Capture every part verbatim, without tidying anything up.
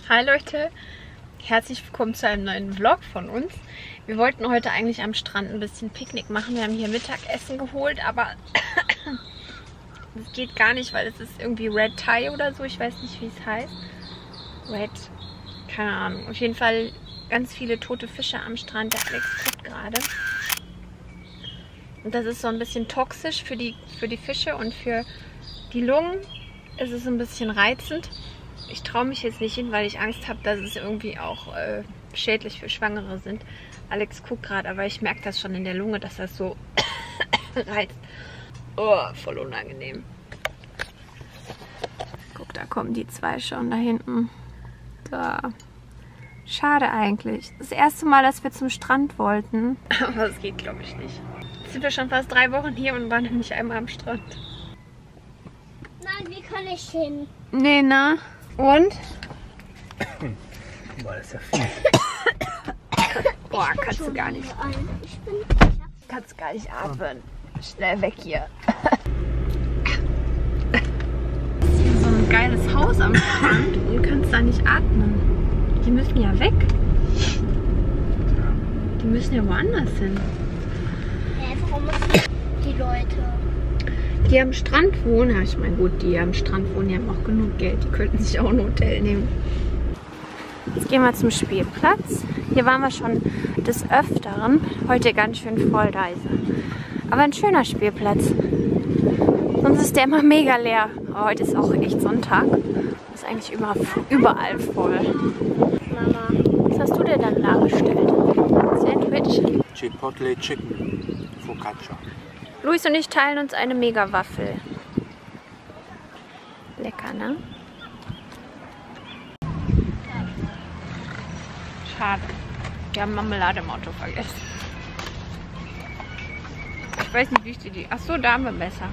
Hi Leute, herzlich willkommen zu einem neuen Vlog von uns. Wir wollten heute eigentlich am Strand ein bisschen Picknick machen. Wir haben hier Mittagessen geholt, aber das geht gar nicht, weil es ist irgendwie Red Tide oder so. Ich weiß nicht, wie es heißt. Red, keine Ahnung. Auf jeden Fall ganz viele tote Fische am Strand. Der Alex guckt gerade. Und das ist so ein bisschen toxisch für die, für die Fische und für die Lungen. Es ist ein bisschen reizend. Ich traue mich jetzt nicht hin, weil ich Angst habe, dass es irgendwie auch äh, schädlich für Schwangere sind. Alex guckt gerade, aber ich merke das schon in der Lunge, dass das so reizt. Oh, voll unangenehm. Guck, da kommen die zwei schon da hinten. Da. Schade eigentlich. Das erste Mal, dass wir zum Strand wollten. Aber das geht, glaube ich, nicht. Jetzt sind wir schon fast drei Wochen hier und waren nicht einmal am Strand. Nein, wir können nicht hin. Nee, na? Und? Boah, das ist ja viel. Boah, kannst du gar nicht. Ich bin, Kannst gar nicht atmen. Schnell weg hier. Hier so ein geiles Haus am Strand und kannst da nicht atmen. Die müssen ja weg. Die müssen ja woanders hin. Hä, warum müssen die Leute? Die am Strand wohnen, ja, ich meine gut, die am Strand wohnen, die haben auch genug Geld, die könnten sich auch ein Hotel nehmen. Jetzt gehen wir zum Spielplatz. Hier waren wir schon des Öfteren, heute ganz schön voll da ist er. Aber ein schöner Spielplatz. Sonst ist der immer mega leer. Aber heute ist auch echt Sonntag. Ist eigentlich immer, überall voll. Mama. Was hast du dir dann dargestellt? Sandwich? Chipotle Chicken Focaccia. Luis und ich teilen uns eine Mega-Waffel. Lecker, ne? Schade. Wir haben Marmelade im Auto vergessen. Ich weiß nicht, wie ich die... Achso, da haben wir besser.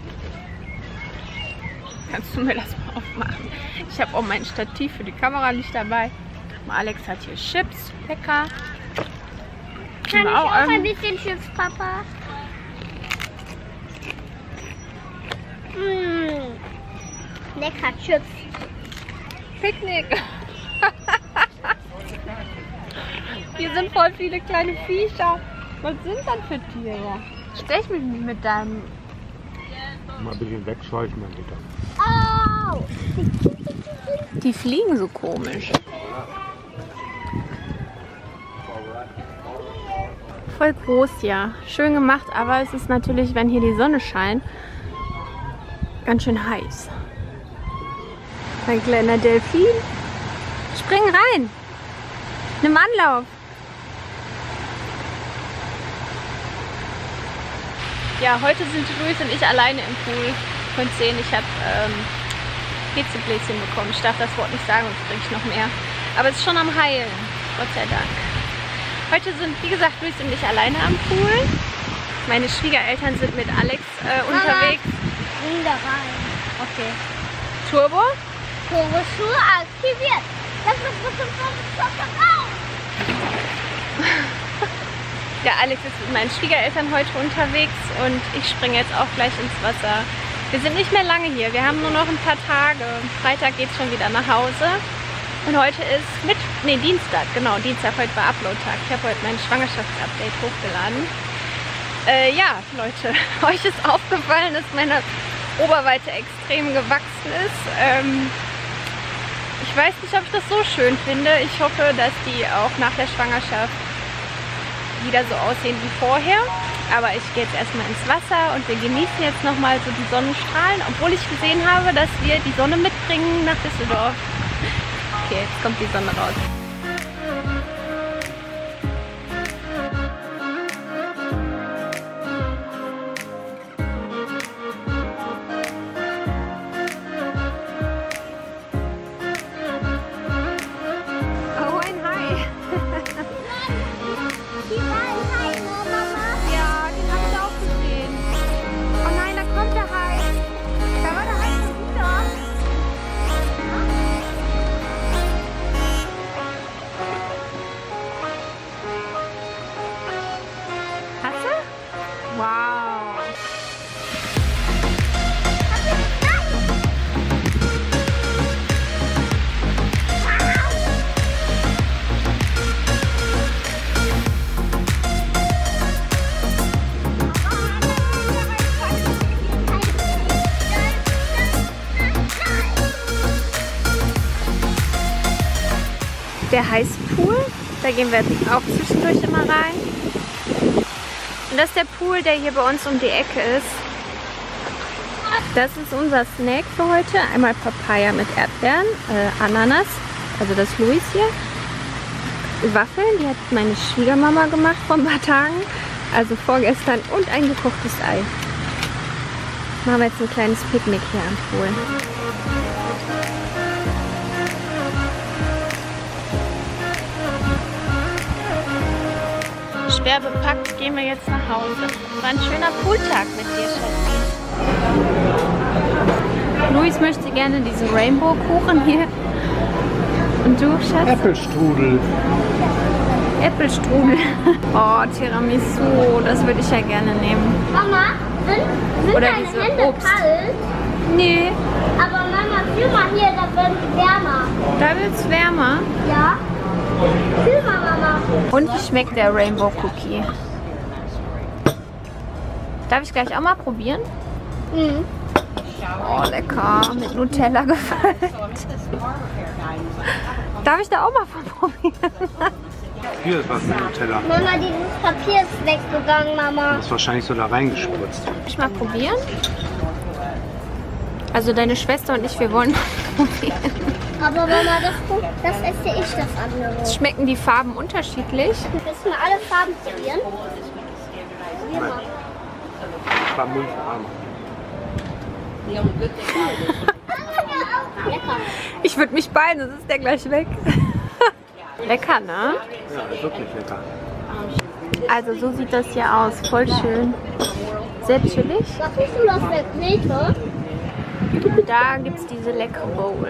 Kannst du mir das mal aufmachen? Ich habe auch mein Stativ für die Kamera nicht dabei. Alex hat hier Chips. Lecker. Kann ich auch auch ein ähm, bisschen Chips, Papa? Mmh. Lecker Chips. Picknick. Hier sind voll viele kleine Viecher. Was sind das für Tiere? Stech mich nicht mit deinem... Mal ein bisschen wegscheuchen, dann geht das. Oh! Die fliegen so komisch. Voll groß, ja. Schön gemacht, aber es ist natürlich, wenn hier die Sonne scheint, ganz schön heiß. Ein kleiner Delfin. Spring rein. Nimm Anlauf. Ja, heute sind Luis und ich alleine im Pool. Ihr könnt sehen, ich habe ähm, Hitzebläschen bekommen. Ich darf das Wort nicht sagen, sonst kriege ich noch mehr. Aber es ist schon am Heilen. Gott sei Dank. Heute sind, wie gesagt, Luis und ich alleine am Pool. Meine Schwiegereltern sind mit Alex äh, unterwegs. Bring da rein. Okay. Turbo? Turboschuhe aktiviert. Das ist bitte raus. Ja, Alex ist mit meinen Schwiegereltern heute unterwegs und ich springe jetzt auch gleich ins Wasser. Wir sind nicht mehr lange hier, wir haben nur noch ein paar Tage. Freitag geht es schon wieder nach Hause. Und heute ist mit, nee, Dienstag, genau, Dienstag, heute war Upload-Tag. Ich habe heute mein Schwangerschaftsupdate hochgeladen. Äh, ja, Leute, euch ist aufgefallen, dass meine Oberweite extrem gewachsen ist. Ähm, ich weiß nicht, ob ich das so schön finde. Ich hoffe, dass die auch nach der Schwangerschaft wieder so aussehen wie vorher. Aber ich gehe jetzt erstmal ins Wasser und wir genießen jetzt nochmal so die Sonnenstrahlen, obwohl ich gesehen habe, dass wir die Sonne mitbringen nach Düsseldorf. Okay, jetzt kommt die Sonne raus. Oh, ein Hai. Die waren Hai, ne, Mama? Ja, den habe ich auch gesehen. Oh nein, da kommt der Hai. Da war der Hai schon wieder. der Heißpool. Da gehen wir jetzt auch zwischendurch immer rein. Und das ist der Pool, der hier bei uns um die Ecke ist. Das ist unser Snack für heute. Einmal Papaya mit Erdbeeren, äh, Ananas, also das Louis hier. Waffeln, die hat meine Schwiegermama gemacht vor ein paar Tagen, also vorgestern, und ein gekochtes Ei. Machen wir jetzt ein kleines Picknick hier am Pool. Schwer bepackt gehen wir jetzt nach Hause. War ein schöner Pooltag mit dir, Schatzi. Luis möchte gerne diesen Rainbow-Kuchen hier. Und du, Schatz? Äpfelstrudel. Äpfelstrudel. Oh, Tiramisu, das würde ich ja gerne nehmen. Mama, sind, sind Oder deine diese Hände Obst. kalt? Nee, Aber Mama, fühl mal hier, da wird es wärmer. da wird es wärmer. Ja? Fühl mal, Mama. Und wie schmeckt der Rainbow Cookie? Darf ich gleich auch mal probieren? Mhm. Oh, lecker. Mit Nutella gefüllt. Darf ich da auch mal von probieren? Hier ist was mit Nutella. Mama, dieses Papier ist weggegangen, Mama. Das ist wahrscheinlich so da reingespritzt. Darf ich mal probieren? Also deine Schwester und ich, wir wollen mal probieren. Aber Mama, das, das esse ich das andere. Schmecken die Farben unterschiedlich? Willst du mal alle Farben probieren? Probier mal. Das war Milchfarben. Lecker. Ich würde mich beeilen, sonst ist der gleich weg. Lecker, ne? Ja, ist wirklich lecker. Also so sieht das hier aus. Voll schön. Sehr chillig. Was ist denn das für Knete? Und da gibt es diese leckere Bowl.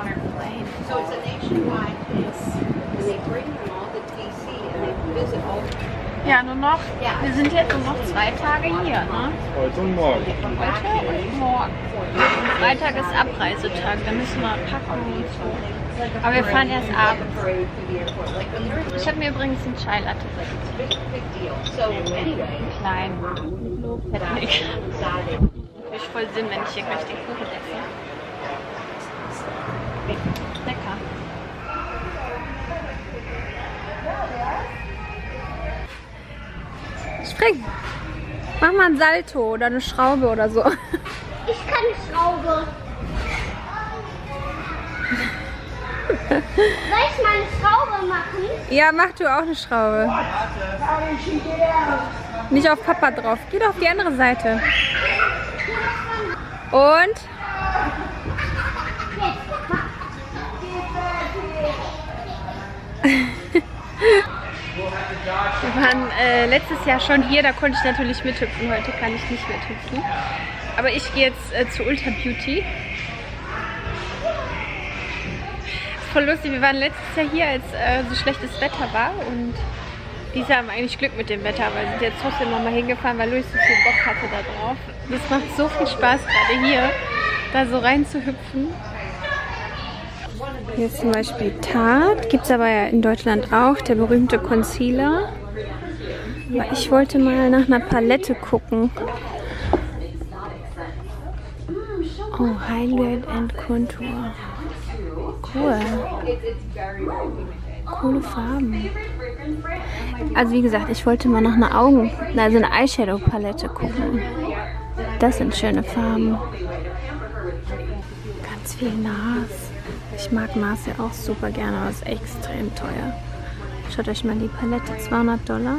Ja, nur noch, wir sind jetzt nur noch zwei Tage hier, ne? Heute und morgen. Heute und morgen. Freitag ist Abreisetag, da müssen wir packen und so. Aber wir fahren erst abends. Ich habe mir übrigens einen Chai Latte klein. Mit Low Fat Milk. Macht voll Sinn, wenn ich hier gleich den Kuchen esse. Lecker. Spring! Mach mal ein Salto oder eine Schraube oder so. Ich kann Schraube. Soll ich mal eine Schraube machen? Ja, mach du auch eine Schraube. Nicht auf Papa drauf. Geh doch auf die andere Seite. Und? Wir waren äh, letztes Jahr schon hier, da konnte ich natürlich mithüpfen. Heute kann ich nicht mithüpfen. Aber ich gehe jetzt äh, zu Ulta Beauty. Voll lustig, wir waren letztes Jahr hier, als äh, so schlechtes Wetter war. Und dieses Jahr haben wir eigentlich Glück mit dem Wetter, weil wir sind jetzt trotzdem nochmal hingefahren, weil Luis so viel Bock hatte da drauf. Das macht so viel Spaß gerade hier, da so rein zu hüpfen. Hier ist zum Beispiel Tarte, gibt es aber ja in Deutschland auch, der berühmte Concealer. Aber ich wollte mal nach einer Palette gucken. Oh, Highlight and Contour. Cool. Coole Farben. Also wie gesagt, ich wollte mal nach einer Augen, also eine Eyeshadow-Palette gucken. Das sind schöne Farben. Ganz viel Nars. Ich mag Nars ja auch super gerne, aber ist extrem teuer. Schaut euch mal die Palette, zweihundert Dollar.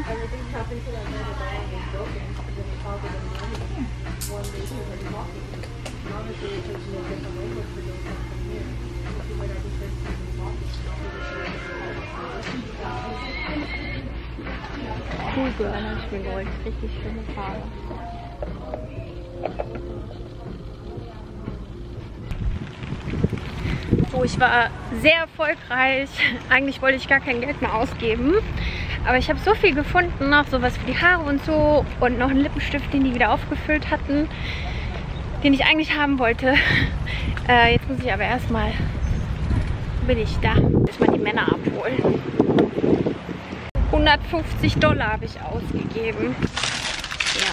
Cool Girl habe ich mir geholt. Richtig schöne Farbe. So, ich war sehr erfolgreich. Eigentlich wollte ich gar kein Geld mehr ausgeben. Aber ich habe so viel gefunden, auch sowas für die Haare und so. Und noch einen Lippenstift, den die wieder aufgefüllt hatten, den ich eigentlich haben wollte. Äh, jetzt muss ich aber erstmal, bin ich da, erstmal die Männer abholen. hundertfünfzig Dollar habe ich ausgegeben. Ja.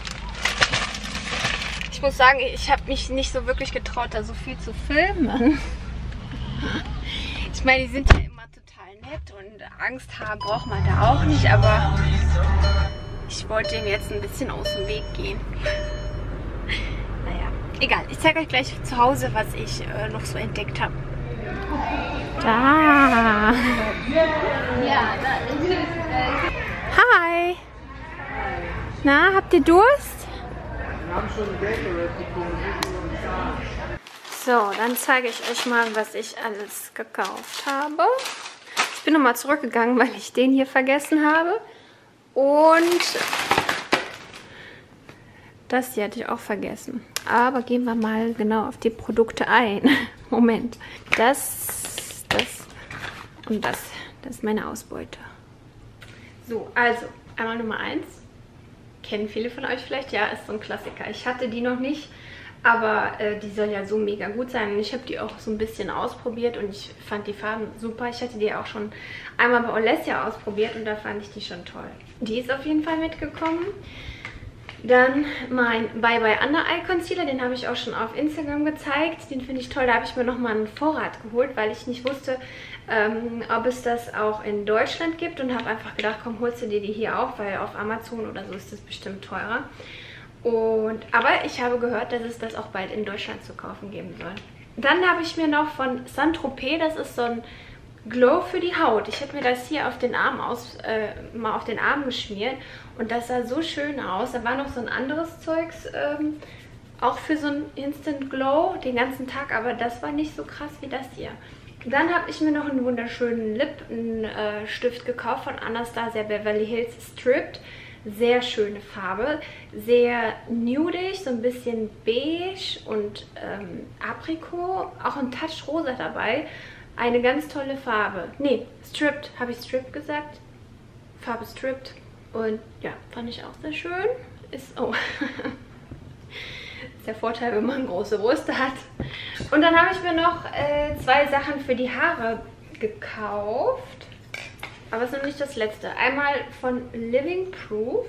Ich muss sagen, ich habe mich nicht so wirklich getraut, da so viel zu filmen. Ich meine, die sind ja immer total nett und Angst haben braucht man da auch nicht, aber ich wollte denen jetzt ein bisschen aus dem Weg gehen. Naja, egal. Ich zeige euch gleich zu Hause, was ich äh, noch so entdeckt habe. Da. Hi. Na, habt ihr Durst? Wir haben schon So, dann zeige ich euch mal, was ich alles gekauft habe. Ich bin nochmal zurückgegangen, weil ich den hier vergessen habe. Und das hier hatte ich auch vergessen. Aber gehen wir mal genau auf die Produkte ein. Moment. Das, das und das. Das ist meine Ausbeute. So, also einmal Nummer eins. Kennen viele von euch vielleicht? Ja, ist so ein Klassiker. Ich hatte die noch nicht, aber äh, die soll ja so mega gut sein. Und ich habe die auch so ein bisschen ausprobiert und ich fand die Farben super. Ich hatte die auch schon einmal bei Olesja ausprobiert und da fand ich die schon toll. Die ist auf jeden Fall mitgekommen. Dann mein Bye Bye Under Eye Concealer, den habe ich auch schon auf Instagram gezeigt. Den finde ich toll, da habe ich mir nochmal einen Vorrat geholt, weil ich nicht wusste, ähm, ob es das auch in Deutschland gibt. Und habe einfach gedacht, komm, holst du dir die hier auch, weil auf Amazon oder so ist das bestimmt teurer. Und, aber ich habe gehört, dass es das auch bald in Deutschland zu kaufen geben soll. Dann habe ich mir noch von Saint-Tropez, das ist so ein Glow für die Haut. Ich habe mir das hier auf den Arm aus, äh, mal auf den Arm geschmiert und das sah so schön aus. Da war noch so ein anderes Zeugs, ähm, auch für so ein Instant Glow den ganzen Tag, aber das war nicht so krass wie das hier. Dann habe ich mir noch einen wunderschönen Lippenstift äh, gekauft von Anastasia Beverly Hills Stripped. Sehr schöne Farbe, sehr nudig, so ein bisschen beige und ähm, Aprikot, auch ein Touch rosa dabei. Eine ganz tolle Farbe. Nee, Stripped, habe ich Stripped gesagt? Farbe Stripped. Und ja, fand ich auch sehr schön. Ist, oh, ist der Vorteil, wenn man große Brüste hat. Und dann habe ich mir noch äh, zwei Sachen für die Haare gekauft. Aber es ist noch nicht das letzte. Einmal von Living Proof.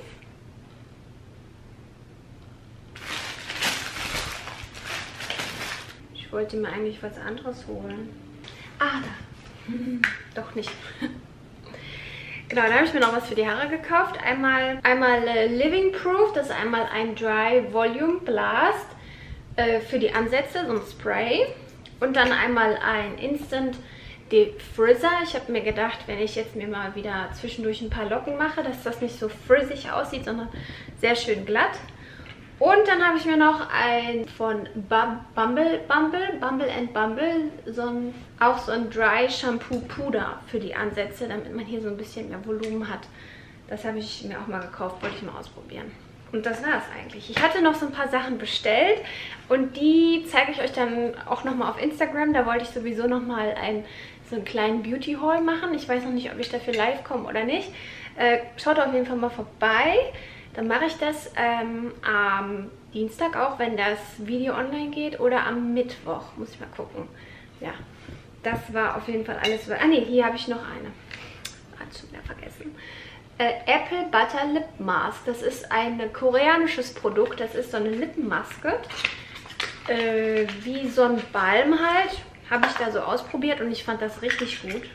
Ich wollte mir eigentlich was anderes holen. Ah, da. Hm, doch nicht. Genau, dann habe ich mir noch was für die Haare gekauft. Einmal, einmal äh, Living Proof. Das ist einmal ein Dry Volume Blast äh, für die Ansätze, so ein Spray. Und dann einmal ein Instant Defrizzer. Ich habe mir gedacht, wenn ich jetzt mir mal wieder zwischendurch ein paar Locken mache, dass das nicht so frizzig aussieht, sondern sehr schön glatt. Und dann habe ich mir noch ein von Bumble, Bumble, Bumble and Bumble, so ein, auch so ein Dry Shampoo Puder für die Ansätze, damit man hier so ein bisschen mehr Volumen hat. Das habe ich mir auch mal gekauft, wollte ich mal ausprobieren. Und das war es eigentlich. Ich hatte noch so ein paar Sachen bestellt und die zeige ich euch dann auch nochmal auf Instagram. Da wollte ich sowieso nochmal ein, so einen kleinen Beauty-Haul machen. Ich weiß noch nicht, ob ich dafür live komme oder nicht. Äh, schaut auf jeden Fall mal vorbei. Dann mache ich das ähm, am Dienstag auch, wenn das Video online geht, oder am Mittwoch. Muss ich mal gucken. Ja, das war auf jeden Fall alles. Ah ne, hier habe ich noch eine. Hat schon wieder vergessen. Äh, Apple Butter Lip Mask. Das ist ein koreanisches Produkt. Das ist so eine Lippenmaske. Äh, wie so ein Balm halt. Habe ich da so ausprobiert und ich fand das richtig gut.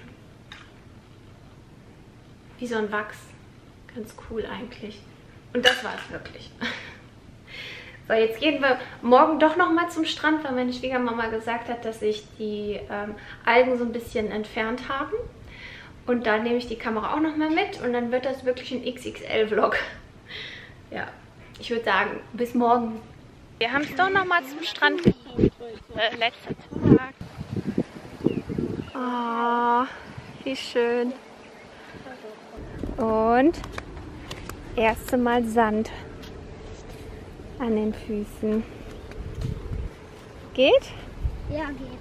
Wie so ein Wachs. Ganz cool eigentlich. Und das war es wirklich. So, jetzt gehen wir morgen doch nochmal zum Strand, weil meine Schwiegermama gesagt hat, dass sich die ähm, Algen so ein bisschen entfernt haben. Und da nehme ich die Kamera auch nochmal mit und dann wird das wirklich ein X X L-Vlog. Ja, ich würde sagen, bis morgen. Wir haben es doch nochmal zum Strand gesucht. Äh, letzter Tag. Oh, wie schön. Und erste Mal Sand an den Füßen. Geht? Ja, geht.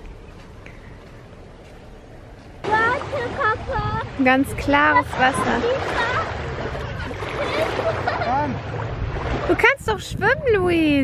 Warte, Papa. Ganz klares Wasser. Du kannst doch schwimmen, Luis.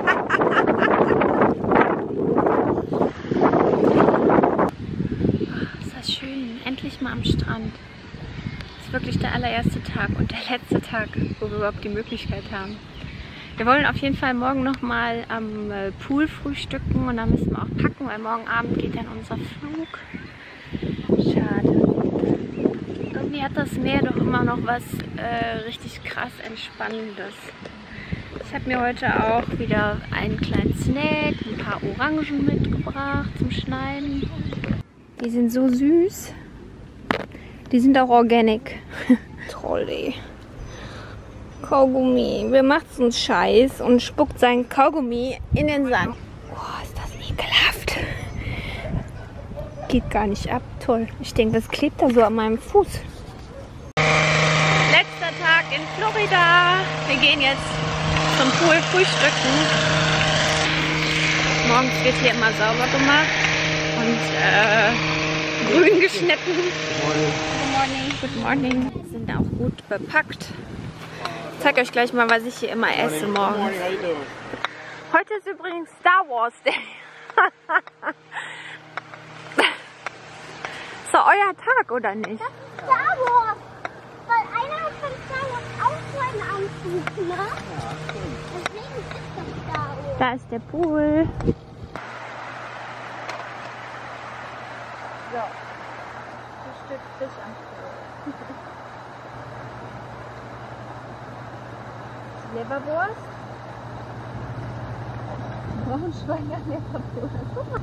Ist das schön. Endlich mal am Strand. Das ist wirklich der allererste Tag und der letzte Tag, wo wir überhaupt die Möglichkeit haben. Wir wollen auf jeden Fall morgen nochmal am Pool frühstücken und dann müssen wir auch packen, weil morgen Abend geht dann unser Flug. Schade. Irgendwie hat das Meer doch immer noch was äh, richtig krass Entspannendes. Ich habe mir heute auch wieder einen kleinen Snack, ein paar Orangen mitgebracht zum Schneiden. Die sind so süß. Die sind auch organic. Toll, ey. Kaugummi. Wer macht so einen Scheiß und spuckt seinen Kaugummi in den Sand? Boah, ist das ekelhaft. Geht gar nicht ab. Toll. Ich denke, das klebt da so an meinem Fuß. Letzter Tag in Florida. Wir gehen jetzt zum Pool frühstücken. Morgens wird hier immer sauber gemacht und äh, grün geschnitten. Good morning. Good morning. Wir sind auch gut bepackt. Ich zeige euch gleich mal, was ich hier immer esse morgens. Heute ist übrigens Star Wars Day. Ist doch euer Tag, oder nicht? Das ist Star Wars. Weil einer hat von Star Wars auch so einen Anzug, ne? Ja, stimmt. Deswegen ist das Star Wars. Da ist der Pool. So. Ein Stück Fisch am Pool. Leberwurst. Braunschweiger Leberwurst.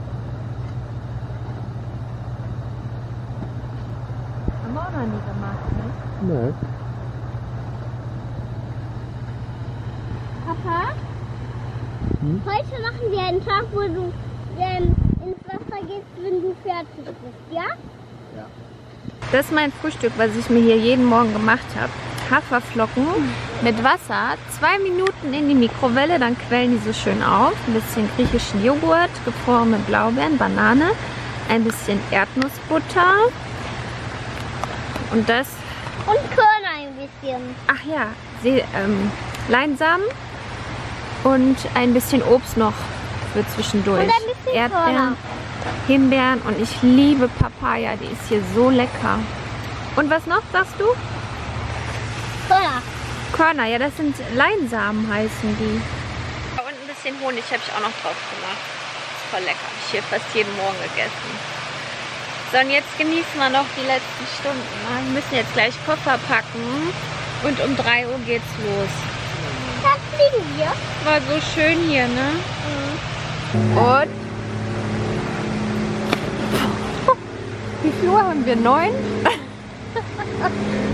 Haben wir auch noch nie gemacht, ne? Nee. Papa, Hm? heute machen wir einen Tag, wo du ähm, ins Wasser gehst, wenn du fertig bist, ja? Ja. Das ist mein Frühstück, was ich mir hier jeden Morgen gemacht habe. Haferflocken mit Wasser, zwei Minuten in die Mikrowelle, dann quellen die so schön auf. Ein bisschen griechischen Joghurt, gefrorene Blaubeeren, Banane, ein bisschen Erdnussbutter und das, Und Körner ein bisschen. ach ja, See, ähm, Leinsamen und ein bisschen Obst noch für zwischendurch. Und ein bisschen Erdbeeren, Körner. Himbeeren und ich liebe Papaya, die ist hier so lecker. Und was noch, sagst du? Körner. Körner, ja, das sind Leinsamen heißen die. Und ein bisschen Honig habe ich auch noch drauf gemacht. Ist voll lecker. Habe ich hier fast jeden Morgen gegessen. So, und jetzt genießen wir noch die letzten Stunden. Ne? Wir müssen jetzt gleich Koffer packen und um drei Uhr geht's los. Da fliegen wir. War so schön hier, ne? Mhm. Und? Wie viel Uhr haben wir? Neun?